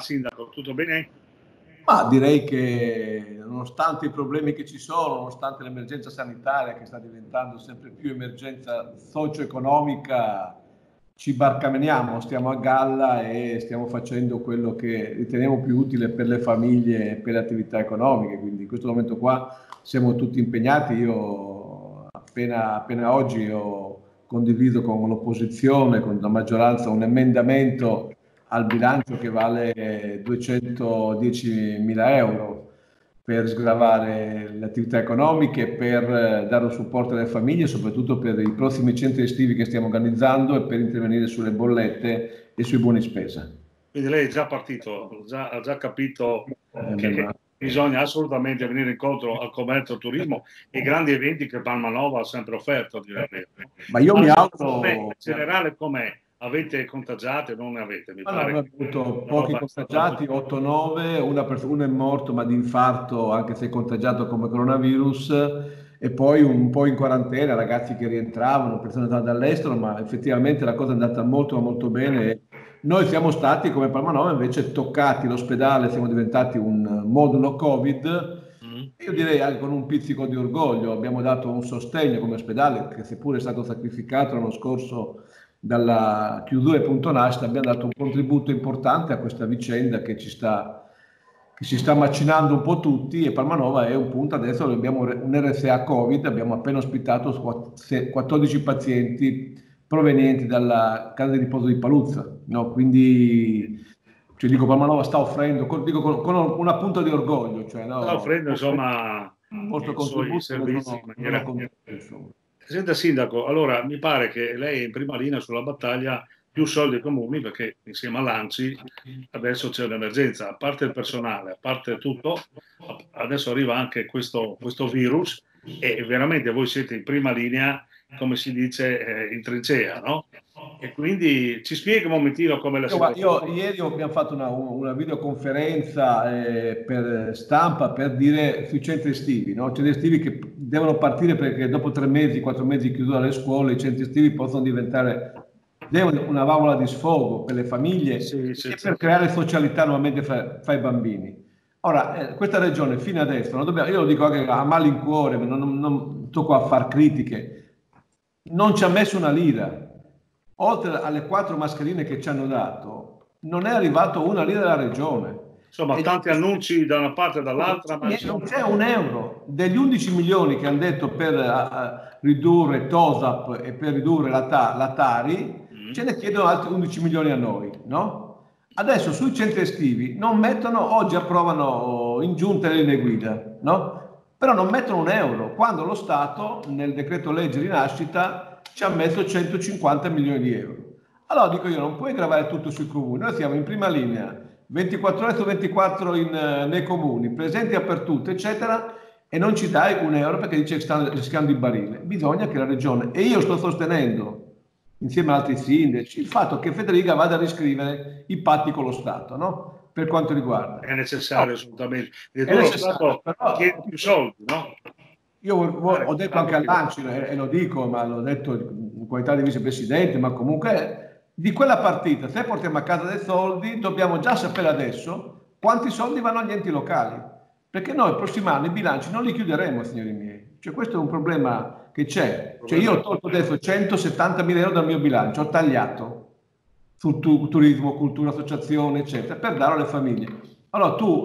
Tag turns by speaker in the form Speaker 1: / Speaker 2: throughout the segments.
Speaker 1: sindaco? Tutto bene?
Speaker 2: Ma direi che nonostante i problemi che ci sono, nonostante l'emergenza sanitaria che sta diventando sempre più emergenza socio-economica, ci barcameniamo, stiamo a galla e stiamo facendo quello che riteniamo più utile per le famiglie e per le attività economiche. Quindi in questo momento qua siamo tutti impegnati. Io appena oggi ho condiviso con l'opposizione, con la maggioranza, un emendamento al bilancio che vale 210.000 euro per sgravare le attività economiche, per dare un supporto alle famiglie, soprattutto per i prossimi centri estivi che stiamo organizzando e per intervenire sulle bollette e sui buoni spesa.
Speaker 1: Quindi lei è già partito, ha già capito che
Speaker 2: Ma
Speaker 1: bisogna assolutamente venire incontro al commercio, al turismo e ai grandi eventi che Palmanova ha sempre offerto.
Speaker 2: io mi
Speaker 1: In
Speaker 2: auguro...
Speaker 1: generale com'è? Avete contagiati o non ne avete? Mi
Speaker 2: Allora,
Speaker 1: pare
Speaker 2: noi abbiamo avuto pochi contagiati, 8-9, uno è morto ma di infarto, anche se contagiato come coronavirus, e poi un po' in quarantena, ragazzi che rientravano, persone dall'estero, ma effettivamente la cosa è andata molto molto bene. Noi siamo stati, come Palmanova, invece toccati l'ospedale, siamo diventati un modulo Covid. Io direi anche con un pizzico di orgoglio, abbiamo dato un sostegno come ospedale, che seppure è stato sacrificato l'anno scorso dalla chiusura e punto nascita, abbiamo dato un contributo importante a questa vicenda che si sta macinando un po' tutti, e Palmanova è un punto adesso dove abbiamo un RSA Covid, abbiamo appena ospitato 14 pazienti provenienti dalla casa di riposo di Paluzza, no? Quindi dico, Palmanova sta offrendo, con una punta di orgoglio, cioè, no?
Speaker 1: Sta offrendo insomma
Speaker 2: il
Speaker 1: i suoi servizi in maniera...
Speaker 2: contento, insomma.
Speaker 1: Senta Sindaco, allora mi pare che lei è in prima linea sulla battaglia più soldi ai comuni, perché insieme all'ANCI adesso c'è un'emergenza, a parte il personale, a parte tutto, adesso arriva anche questo virus e veramente voi siete in prima linea, come si dice, in trincea, no? E quindi ci spiega un momentino come la situazione.
Speaker 2: Ieri abbiamo fatto una videoconferenza per stampa per dire sui centri estivi, no? Centri estivi che devono partire perché dopo 3 mesi, 4 mesi di chiusura alle scuole, i centri estivi possono diventare una valvola di sfogo per le famiglie e per creare socialità nuovamente fra i bambini. Ora, questa regione fino adesso, io lo dico anche a malincuore, non tocco a far critiche, non ci ha messo una lira. Oltre alle 4 mascherine che ci hanno dato, non è arrivato una lira dalla regione.
Speaker 1: Insomma, tanti annunci da una parte e dall'altra. Ma
Speaker 2: non c'è un euro. Degli 11 milioni che hanno detto per ridurre TOSAP e per ridurre la Tari, ce ne chiedono altri 11 milioni a noi, no? Adesso sui centri estivi non mettono, oggi approvano in giunta le linee guida, no? Però non mettono un euro, quando lo Stato nel decreto legge rinascita ci ha messo 150 milioni di euro. Allora dico io, non puoi gravare tutto sui comuni, noi siamo in prima linea, 24 ore su 24 nei comuni, presenti dappertutto, eccetera, e non ci dai un euro perché dice che stanno rischiando il barile. Bisogna che la regione, e io sto sostenendo, insieme ad altri sindaci, il fatto che Federica vada a riscrivere i patti con lo Stato, no? Per quanto riguarda.
Speaker 1: È necessario assolutamente.
Speaker 2: È necessario,
Speaker 1: però chiede più soldi, no?
Speaker 2: Io ho detto anche all'ANCI, e lo dico, ma l'ho detto in qualità di vicepresidente, ma comunque di quella partita, se portiamo a casa dei soldi, dobbiamo già sapere adesso quanti soldi vanno agli enti locali, perché noi il prossimo anno i bilanci non li chiuderemo, signori miei. Cioè questo è un problema che c'è. Cioè io ho tolto adesso 170.000 euro dal mio bilancio, ho tagliato sul turismo, cultura, associazione, eccetera, per darlo alle famiglie. Allora tu,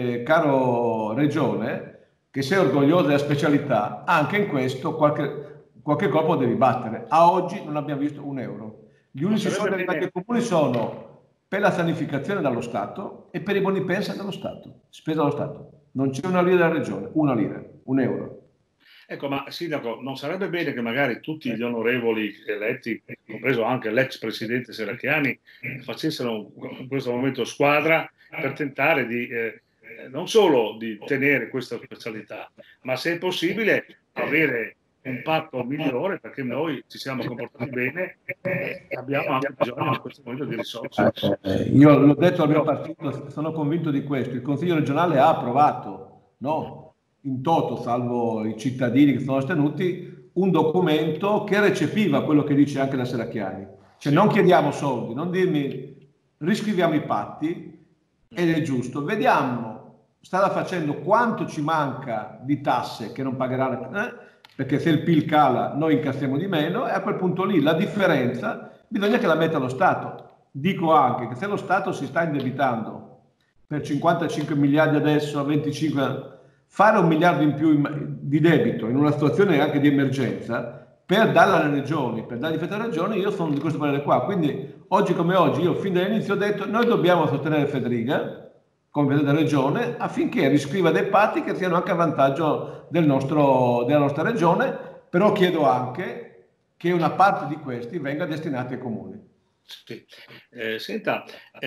Speaker 2: caro Regione, che sei orgogliosa della specialità, anche in questo qualche colpo devi battere. A oggi non abbiamo visto un euro. Gli unici soldi arrivati ai comuni sono per la sanificazione dallo Stato e per i boni pensa dallo Stato, spesa dallo Stato. Non c'è una lira della regione, una lira, un euro.
Speaker 1: Ecco, ma Sindaco, non sarebbe bene che magari tutti gli onorevoli eletti, compreso anche l'ex presidente Serracchiani, facessero in questo momento squadra per tentare di non solo di tenere questa specialità, ma se è possibile avere un patto migliore, perché noi ci siamo comportati bene e abbiamo anche bisogno in questo momento di risorse.
Speaker 2: Io l'ho detto al mio partito, sono convinto di questo. Il Consiglio regionale ha approvato, no? In toto, salvo i cittadini che sono astenuti, un documento che recepiva quello che dice anche la Serracchiani. Cioè non chiediamo soldi, non dirmi riscriviamo i patti, ed è giusto. Vediamo, strada facendo, quanto ci manca di tasse che non pagheranno, perché se il PIL cala noi incassiamo di meno, e a quel punto lì la differenza bisogna che la metta lo Stato. Dico anche che se lo Stato si sta indebitando per 55 miliardi adesso, a 25, fare 1 miliardo in più di debito in una situazione anche di emergenza, per darla alle regioni, per dargli fette alle regioni, io sono di questo parere qua. Quindi oggi come oggi, io fin dall'inizio ho detto, noi dobbiamo sostenere Federica come Presidente della Regione affinché riscriva dei patti che siano anche a vantaggio della nostra regione, però chiedo anche che una parte di questi venga destinata ai comuni.
Speaker 1: Sì. Senta,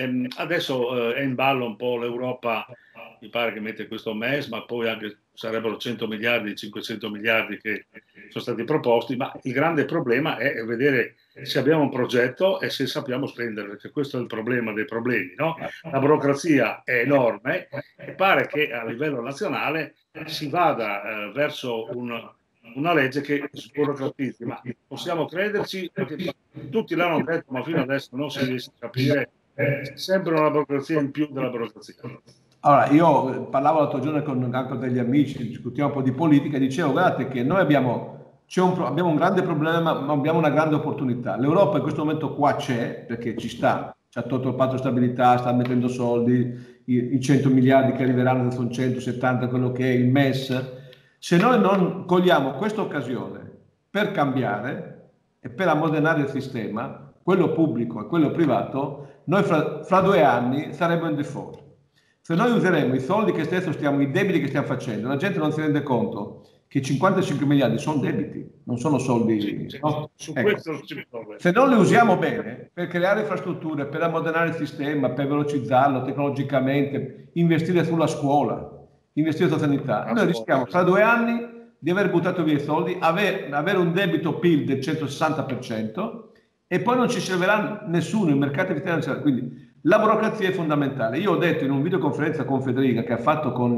Speaker 1: adesso è in ballo un po' l'Europa, mi pare che mette questo MES, ma poi anche sarebbero 100 miliardi, 500 miliardi che sono stati proposti, ma il grande problema è vedere se abbiamo un progetto e se sappiamo spendere, perché questo è il problema dei problemi, no? La burocrazia è enorme e pare che a livello nazionale si vada verso una legge che sburocratizzi, ma possiamo crederci, perché tutti l'hanno detto, ma fino adesso non si riesce a capire, c'è sempre una burocrazia in più della burocrazia.
Speaker 2: Allora, io parlavo l'altro giorno con degli amici, discutiamo un po' di politica, e dicevo, guardate che noi abbiamo un grande problema, ma abbiamo una grande opportunità. L'Europa in questo momento qua c'è, perché ci sta, ci ha tolto il patto di stabilità, sta mettendo soldi, i 100 miliardi che arriveranno, sono 170, quello che è il MES. Se noi non cogliamo questa occasione per cambiare e per ammodernare il sistema, quello pubblico e quello privato, noi fra 2 anni saremo in default. Se noi useremo i soldi che stesso i debiti che stiamo facendo, la gente non si rende conto che 55 miliardi sono debiti, non sono soldi.
Speaker 1: Sì,
Speaker 2: no?
Speaker 1: su
Speaker 2: Ecco.
Speaker 1: questo non ci può.
Speaker 2: Se non li usiamo bene per creare infrastrutture, per ammodernare il sistema, per velocizzarlo tecnologicamente, investire sulla scuola, investire sulla sanità, noi rischiamo fra 2 anni di aver buttato via i soldi, avere un debito PIL del 160% e poi non ci servirà nessuno, i mercati finanziari. Quindi la burocrazia è fondamentale. Io ho detto in una videoconferenza con Federica che ha fatto con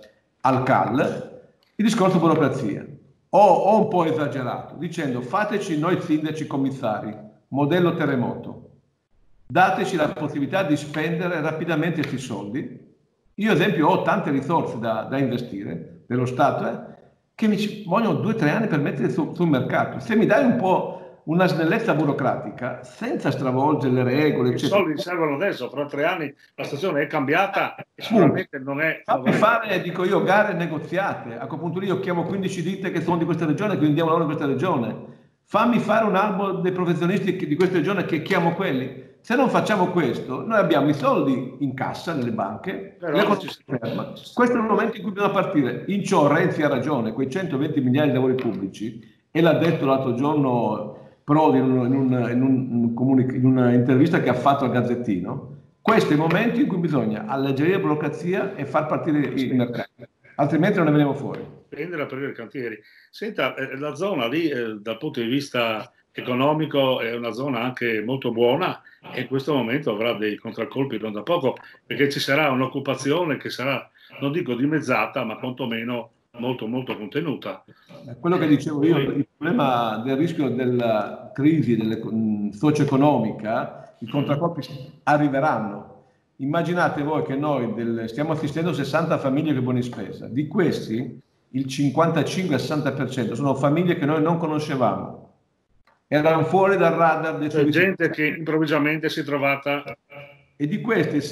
Speaker 2: Alcal il discorso burocrazia. Ho un po' esagerato dicendo fateci noi sindaci commissari, modello terremoto, dateci la possibilità di spendere rapidamente questi soldi. Io ad esempio ho tante risorse da investire dello Stato che mi vogliono 2 o 3 anni per mettere sul mercato. Se mi dai un po' una snellezza burocratica senza stravolgere le regole.
Speaker 1: I soldi servono adesso, fra 3 anni la stazione è cambiata e sicuramente non è.
Speaker 2: Fammi fare, dico io, gare negoziate. A quel punto lì io chiamo 15 ditte che sono di questa regione, quindi diamo lavoro in questa regione. Fammi fare un albo dei professionisti di questa regione che chiamo quelli. Se non facciamo questo, noi abbiamo i soldi in cassa nelle banche, questo è il momento in cui bisogna partire. In ciò Renzi ha ragione, quei 120 miliardi di lavori pubblici, e l'ha detto l'altro giorno Prodi in una intervista che ha fatto al Gazzettino, questo è il momento in cui bisogna alleggerire la burocrazia e far partire i mercati, altrimenti non ne veniamo fuori.
Speaker 1: Prendere a aprire i cantieri. Senta, la zona lì dal punto di vista economico è una zona anche molto buona e in questo momento avrà dei contraccolpi non da poco, perché ci sarà un'occupazione che sarà, non dico dimezzata, ma quantomeno molto molto contenuta.
Speaker 2: Quello che dicevo io, il problema del rischio della crisi socio-economica, i contraccolpi arriveranno. Immaginate voi che noi stiamo assistendo 60 famiglie che buoni spesa, di questi il 55-60% sono famiglie che noi non conoscevamo, erano fuori dal radar.
Speaker 1: Cioè gente che improvvisamente si è trovata.
Speaker 2: E di questi il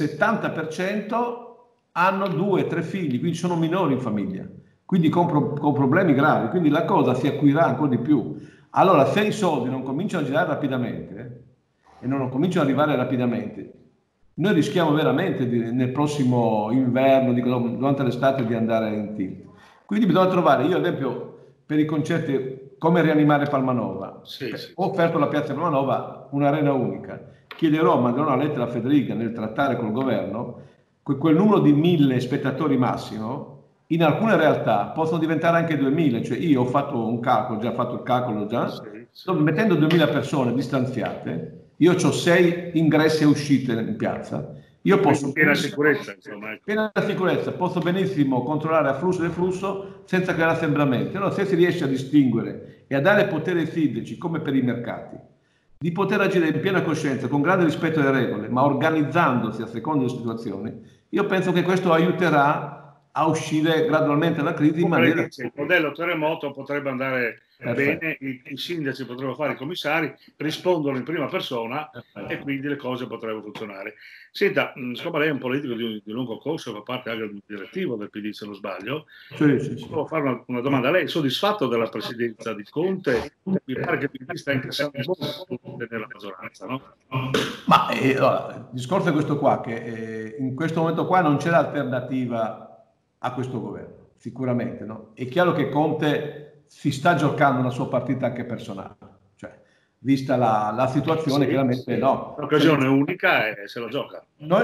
Speaker 2: 70% hanno 2 o 3 figli, quindi sono minori in famiglia, quindi con problemi gravi, quindi la cosa si acuirà ancora di più. Allora, se i soldi non cominciano a girare rapidamente e non cominciano ad arrivare rapidamente, noi rischiamo veramente nel prossimo inverno, durante l'estate, di andare in tilt. Quindi bisogna trovare, io ad esempio per i concerti come rianimare Palmanova, ho offerto alla piazza Palmanova un'arena unica, chiederò, manderò una lettera a Federica nel trattare col governo, quel numero di 1000 spettatori massimo, in alcune realtà possono diventare anche 2000, cioè io ho fatto un calcolo, mettendo 2000 persone distanziate, io ho 6 ingressi e uscite in piazza, io posso
Speaker 1: piena sicurezza, insomma.
Speaker 2: Piena sicurezza, posso benissimo controllare afflusso e deflusso senza creare assembramenti. Allora, se si riesce a distinguere e a dare potere ai sindaci, come per i mercati, di poter agire in piena coscienza, con grande rispetto delle regole, ma organizzandosi a seconda delle situazioni, Io penso che questo aiuterà a uscire gradualmente dalla crisi in maniera...
Speaker 1: Il modello terremoto potrebbe andare bene, i sindaci potrebbero fare i commissari, rispondono in prima persona e quindi le cose potrebbero funzionare. Senta, siccome lei è un politico di lungo corso, fa parte anche del direttivo del PD, se non sbaglio, volevo fare una domanda. Lei è soddisfatto della presidenza di Conte? Mi pare che il PD sta incassando molto nella maggioranza, no?
Speaker 2: Ma allora, il discorso è questo qua, che in questo momento qua non c'è l'alternativa a questo governo, sicuramente, no? È chiaro che Conte si sta giocando una sua partita anche personale, cioè, vista la situazione, sì, chiaramente sì. No.
Speaker 1: L'occasione unica e se la gioca.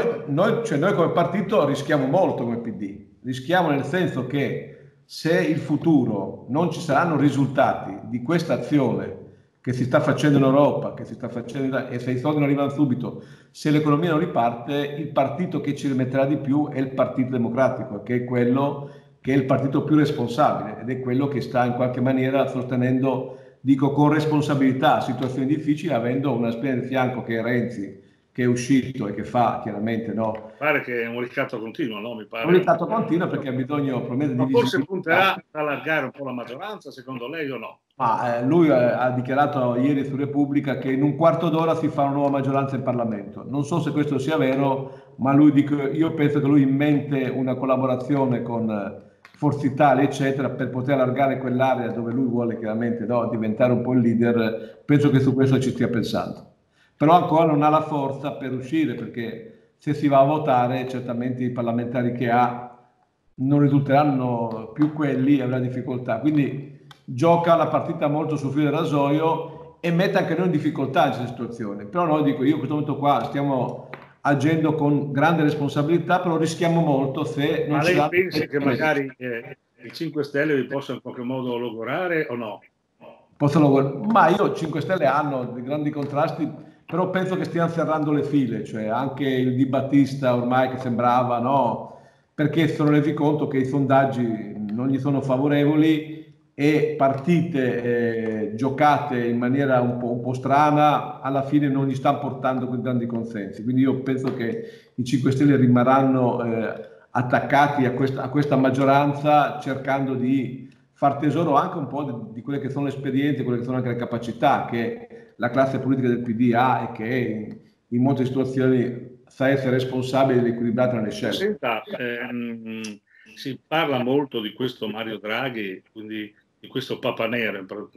Speaker 2: Noi come partito rischiamo molto come PD, rischiamo nel senso che se in futuro non ci saranno risultati di questa azione che si sta facendo in Europa, che si sta facendo, e se i soldi non arrivano subito, se l'economia non riparte, il partito che ci rimetterà di più è il Partito Democratico, che è quello che è il partito più responsabile ed è quello che sta in qualche maniera sostenendo, dico con responsabilità, situazioni difficili, avendo una spina di fianco che è Renzi, che è uscito e che fa chiaramente, no?
Speaker 1: Pare che è un ricatto continuo, no? Mi pare.
Speaker 2: Un ricatto continuo perché ha bisogno probabilmente
Speaker 1: di forse punterà ad allargare un po' la maggioranza, secondo lei o no?
Speaker 2: Ma lui ha dichiarato ieri su Repubblica che in un quarto d'ora si fa una nuova maggioranza in Parlamento. Non so se questo sia vero, ma io penso che lui invente una collaborazione con Forza Italia, eccetera, per poter allargare quell'area dove lui vuole chiaramente, no, diventare un po' il leader. Penso che su questo ci stia pensando. Però ancora non ha la forza per uscire, perché se si va a votare, certamente i parlamentari che ha non risulteranno più quelli e avrà difficoltà. Quindi gioca la partita molto sul filo del rasoio e mette anche noi in difficoltà in questa situazione. Però noi, dico, io in questo momento qua stiamo agendo con grande responsabilità, però rischiamo molto se non ci
Speaker 1: lei pensi che magari i 5 Stelle vi possano in qualche modo logorare o no?
Speaker 2: Ma io 5 Stelle hanno dei grandi contrasti, però penso che stiano serrando le file, cioè anche il Di Battista ormai che sembrava, no? Perché si sono resi conto che i sondaggi non gli sono favorevoli e partite giocate in maniera un po' strana alla fine non gli stanno portando quei grandi consensi. Quindi io penso che i 5 Stelle rimarranno attaccati a questa maggioranza, cercando di far tesoro anche un po' di quelle che sono le esperienze, quelle che sono anche le capacità che la classe politica del PD ha e che in molte situazioni sa essere responsabile ed equilibrata nelle scelte.
Speaker 1: Senta, si parla molto di questo Mario Draghi, quindi di questo Papa Nero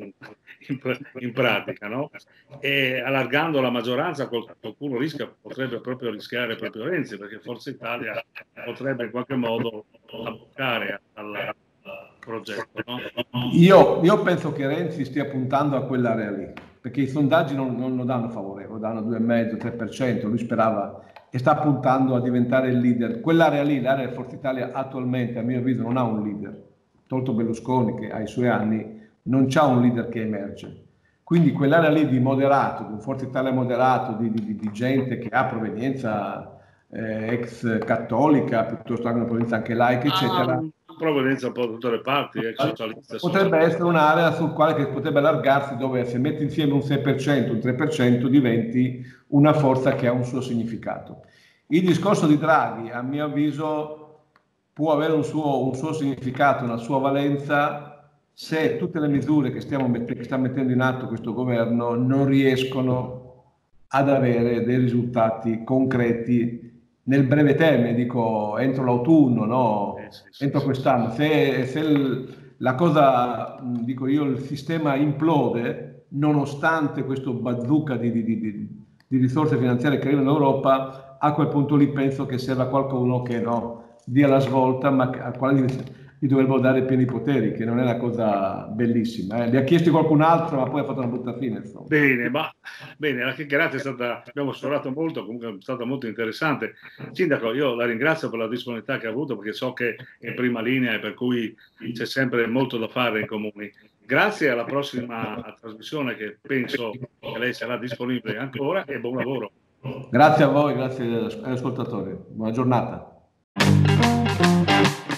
Speaker 1: in pratica, no? E allargando la maggioranza qualcuno potrebbe proprio rischiare proprio Renzi, perché Forza Italia potrebbe in qualche modo abboccare al progetto, no?
Speaker 2: Io penso che Renzi stia puntando a quell'area lì, perché i sondaggi non lo danno favorevole, danno 2,5-3%, lui sperava e sta puntando a diventare il leader. Quell'area lì, l'area di Forza Italia attualmente a mio avviso non ha un leader, tolto Berlusconi che ai suoi anni non c'ha un leader che emerge. Quindi quell'area lì di moderato, di un Forza Italia moderato, di gente che ha provenienza ex cattolica, piuttosto anche una provenienza anche laica, eccetera.
Speaker 1: Provenienza un po' da tutte le parti, socialiste.
Speaker 2: Potrebbe essere un'area sul quale che potrebbe allargarsi, dove se metti insieme un 6%, un 3% diventi una forza che ha un suo significato. Il discorso di Draghi, a mio avviso, può avere un suo significato, una sua valenza, se tutte le misure che sta mettendo in atto questo governo non riescono ad avere dei risultati concreti nel breve termine, dico entro l'autunno, no? Entro quest'anno. Se la cosa, dico io, il sistema implode, nonostante questo bazooka di risorse finanziarie che arrivano in Europa, a quel punto lì penso che serva qualcuno che dia la svolta, ma al quale gli dovrebbero dare pieni poteri, che non è una cosa bellissima. Li ha chiesti qualcun altro, ma poi ha fatto una brutta fine. Insomma.
Speaker 1: Bene, la chiacchierata abbiamo esplorato molto, comunque è stata molto interessante. Sindaco, io la ringrazio per la disponibilità che ha avuto, perché so che è in prima linea e per cui c'è sempre molto da fare in comuni. Grazie, alla prossima trasmissione, che penso che lei sarà disponibile ancora, e buon lavoro.
Speaker 2: Grazie a voi, grazie agli ascoltatori. Buona giornata.